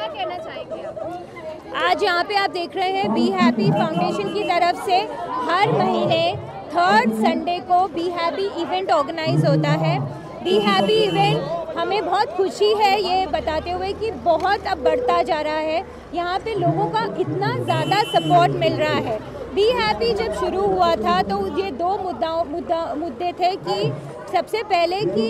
क्या कहना चाहेंगे आप? आज यहाँ पे आप देख रहे हैं बी हैप्पी फाउंडेशन की तरफ से हर महीने 3rd संडे को बी हैप्पी इवेंट ऑर्गेनाइज होता है। बी हैप्पी इवेंट हमें बहुत खुशी है ये बताते हुए कि बहुत अब बढ़ता जा रहा है। यहाँ पे लोगों का इतना ज़्यादा सपोर्ट मिल रहा है। बी हैप्पी जब शुरू हुआ था तो ये दो मुद्दे थे कि सबसे पहले कि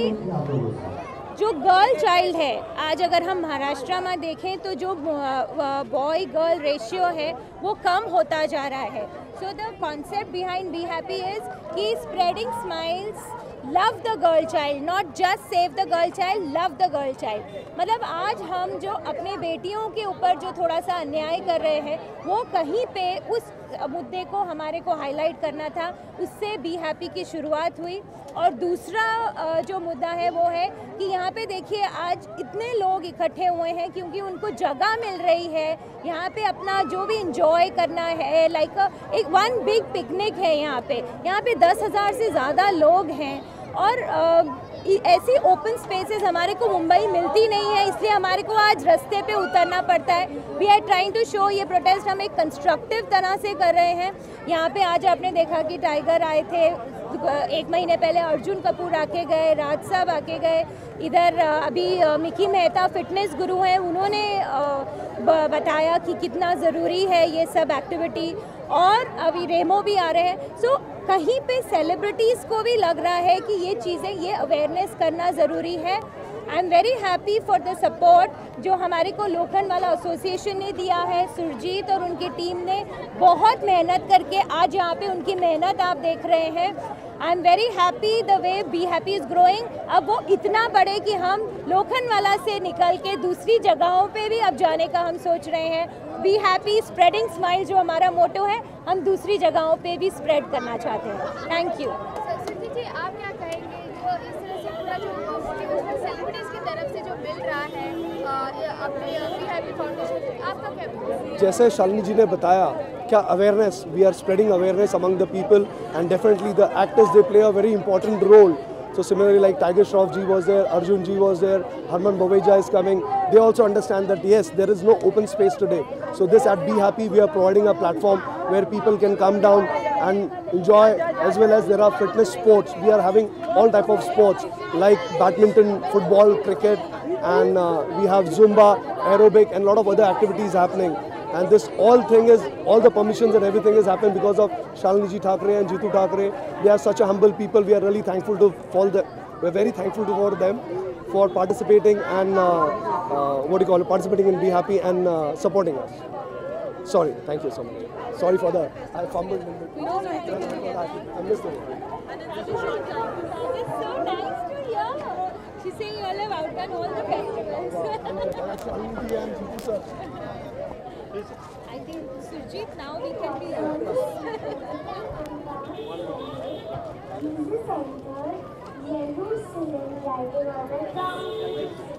जो गर्ल चाइल्ड है, आज अगर हम महाराष्ट्र में देखें तो जो बॉय गर्ल रेशियो है वो कम होता जा रहा है। So the concept behind be happy is कि spreading smiles, love the girl child, not just save the girl child, love the girl child. मतलब आज हम जो अपने बेटियों के ऊपर जो थोड़ा सा अन्याय कर रहे हैं वो कहीं पे उस मुद्दे को हमारे को हाईलाइट करना था, उससे बी हैप्पी की शुरुआत हुई। और दूसरा जो मुद्दा है वो है कि यहाँ पे देखिए आज इतने लोग इकट्ठे हुए हैं क्योंकि उनको जगह मिल रही है यहाँ पे अपना जो भी इंजॉय करना है। लाइक एक वन बिग पिकनिक है यहाँ पे 10,000 से ज़्यादा लोग हैं और ऐसी ओपन स्पेसेस हमारे को मुंबई मिलती नहीं है, इसलिए हमारे को आज रास्ते पे उतरना पड़ता है। We are trying to show ये प्रोटेस्ट हम एक कंस्ट्रक्टिव तरह से कर रहे हैं। यहाँ पे आज आपने देखा कि टाइगर आए थे, 1 महीने पहले अर्जुन कपूर आके गए, राज साहब आके गए, इधर अभी मिकी मेहता फिटनेस गुरु हैं, उन्होंने बताया कि कितना ज़रूरी है ये सब एक्टिविटी, और अभी रेमो भी आ रहे हैं। सो कहीं पे सेलिब्रिटीज़ को भी लग रहा है कि ये चीज़ें, ये अवेयरनेस करना ज़रूरी है। I am very happy for the support जो हमारे को लोखंडवाला एसोसिएशन ने दिया है। सुरजीत और उनकी टीम ने बहुत मेहनत करके आज यहाँ पे उनकी मेहनत आप देख रहे हैं। I am very happy the way be happy is growing. अब वो इतना बढ़े कि हम लोखंडवाला से निकल के दूसरी जगहों पे भी अब जाने का हम सोच रहे हैं। बी हैप्पी स्प्रेडिंग स्माइल जो हमारा मोटो है, हम दूसरी जगहों पे भी स्प्रेड करना चाहते हैं। Thank you. सुरजीत जी, आप क्या कहेंगे जो इस तरह से पूरा जो मोटिवेशनल सेलिब्रिटीज़ की तरफ से जो मिल रहा है अपने बी हैप्पी फाउंडेशन, आपका क्या? जैसे शालिनी जी ने बताया, क्या awareness, we are spreading awareness among the people, and definitely the actors, they play a very important role. So similarly, like Tiger Shroff ji was there, Arjun ji was there, Harman Baweja is coming. They also understand that yes, there is no open space today. So this at Be Happy, we are providing a platform where people can come down and enjoy, as well as there are fitness sports. We are having all type of sports like badminton, football, cricket, and we have Zumba, aerobic, and a lot of other activities happening. And this all the permissions and everything is happening because of Shalini ji Thackeray and Jitu Thackeray. They are such a humble people. We are really thankful we're very thankful for them for participating and participating in Be Happy and supporting us. Sorry, thank you so much. Sorry for that. I fumbled a little bit. I missed it. It's so nice to hear. She's saying you all have outdone all the festivals. Shalini ji and Jitu sir. I think Surjit, now we can be honest. Yellow ceiling lighting on the ground.